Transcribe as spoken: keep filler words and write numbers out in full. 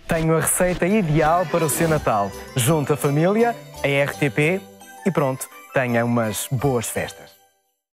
Tenho a receita ideal para o seu Natal. Junte a família, a R T P e pronto, tenha umas boas festas.